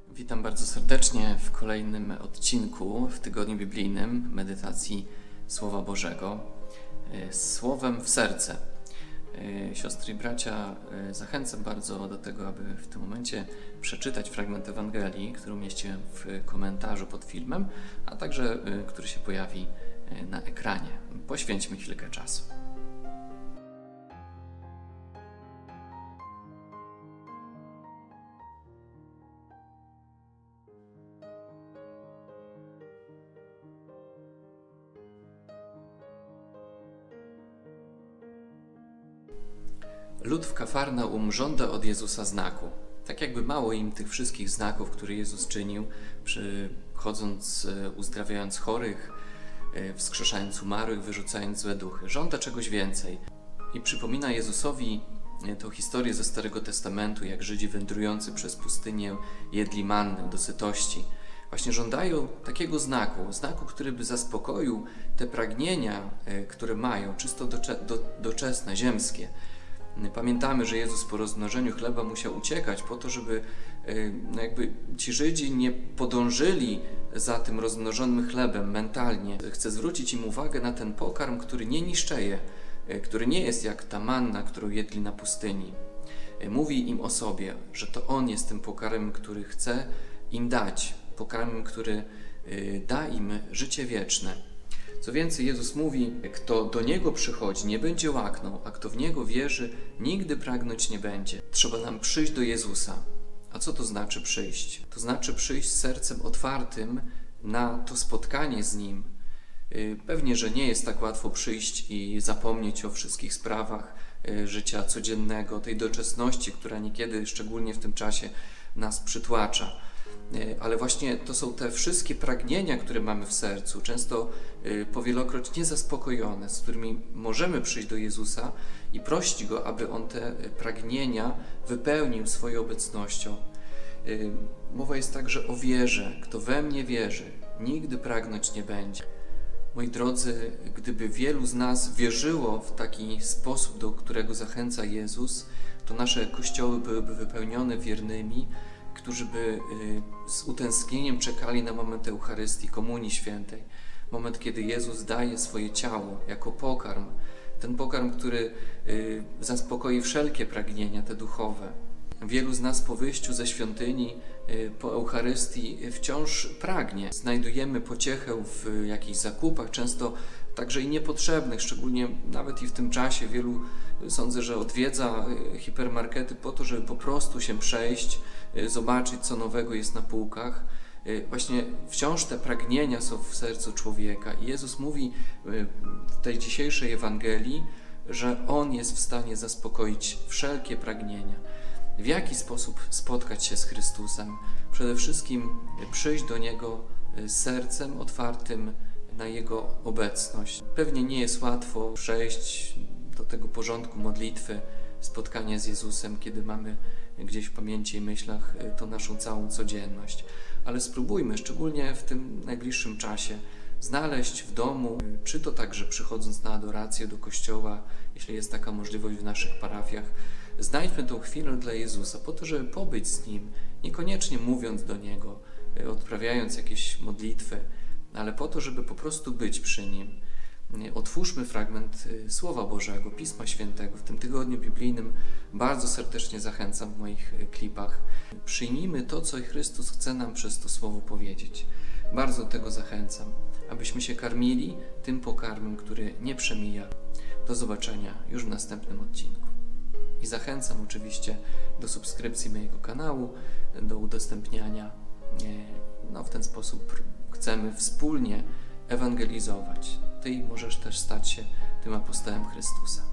Witam bardzo serdecznie w kolejnym odcinku w Tygodniu Biblijnym medytacji Słowa Bożego słowem w serce. Siostry i bracia, zachęcam bardzo do tego, aby w tym momencie przeczytać fragment Ewangelii, który umieściłem w komentarzu pod filmem, a także który się pojawi na ekranie. Poświęćmy chwilkę czasu. Lud w Kafarnaum żąda od Jezusa znaku. Tak jakby mało im tych wszystkich znaków, które Jezus czynił, przychodząc, uzdrawiając chorych, wskrzeszając umarłych, wyrzucając złe duchy. Żąda czegoś więcej. I przypomina Jezusowi tą historię ze Starego Testamentu, jak Żydzi wędrujący przez pustynię jedli mannę do sytości. Właśnie żądają takiego znaku, który by zaspokoił te pragnienia, które mają, czysto doczesne, ziemskie. Pamiętamy, że Jezus po rozmnożeniu chleba musiał uciekać po to, żeby ci Żydzi nie podążyli za tym rozmnożonym chlebem mentalnie. Chcę zwrócić im uwagę na ten pokarm, który nie niszczeje, który nie jest jak ta manna, którą jedli na pustyni. Mówi im o sobie, że to On jest tym pokarmem, który chce im dać, pokarmem, który da im życie wieczne. Co więcej, Jezus mówi, kto do Niego przychodzi, nie będzie łaknął, a kto w Niego wierzy, nigdy pragnąć nie będzie. Trzeba nam przyjść do Jezusa. A co to znaczy przyjść? To znaczy przyjść z sercem otwartym na to spotkanie z Nim. Pewnie, że nie jest tak łatwo przyjść i zapomnieć o wszystkich sprawach życia codziennego, tej doczesności, która niekiedy, szczególnie w tym czasie, nas przytłacza. Ale właśnie to są te wszystkie pragnienia, które mamy w sercu, często powielokroć niezaspokojone, z którymi możemy przyjść do Jezusa i prosić Go, aby On te pragnienia wypełnił swoją obecnością. Mowa jest także o wierze. Kto we mnie wierzy, nigdy pragnąć nie będzie. Moi drodzy, gdyby wielu z nas wierzyło w taki sposób, do którego zachęca Jezus, to nasze kościoły byłyby wypełnione wiernymi, którzy by z utęsknieniem czekali na moment Eucharystii, Komunii Świętej. Moment, kiedy Jezus daje swoje ciało jako pokarm. Ten pokarm, który zaspokoi wszelkie pragnienia, te duchowe. Wielu z nas po wyjściu ze świątyni, po Eucharystii wciąż pragnie. Znajdujemy pociechę w jakichś zakupach, często także i niepotrzebnych, szczególnie nawet i w tym czasie. Wielu, sądzę, że odwiedza hipermarkety po to, żeby po prostu się przejść, zobaczyć, co nowego jest na półkach. Właśnie wciąż te pragnienia są w sercu człowieka. I Jezus mówi w tej dzisiejszej Ewangelii, że On jest w stanie zaspokoić wszelkie pragnienia. W jaki sposób spotkać się z Chrystusem? Przede wszystkim przyjść do Niego z sercem otwartym na Jego obecność. Pewnie nie jest łatwo przejść do tego porządku modlitwy, spotkania z Jezusem, kiedy mamy gdzieś w pamięci i myślach tą naszą całą codzienność. Ale spróbujmy, szczególnie w tym najbliższym czasie, znaleźć w domu, czy to także przychodząc na adorację do kościoła, jeśli jest taka możliwość w naszych parafiach, znajdźmy tą chwilę dla Jezusa, po to, żeby pobyć z Nim, niekoniecznie mówiąc do Niego, odprawiając jakieś modlitwy, ale po to, żeby po prostu być przy Nim. Otwórzmy fragment Słowa Bożego, Pisma Świętego. W tym tygodniu biblijnym bardzo serdecznie zachęcam w moich klipach. Przyjmijmy to, co Chrystus chce nam przez to Słowo powiedzieć. Bardzo do tego zachęcam, abyśmy się karmili tym pokarmem, który nie przemija. Do zobaczenia już w następnym odcinku. I zachęcam oczywiście do subskrypcji mojego kanału, do udostępniania. W ten sposób chcemy wspólnie ewangelizować. Ty możesz też stać się tym apostołem Chrystusa.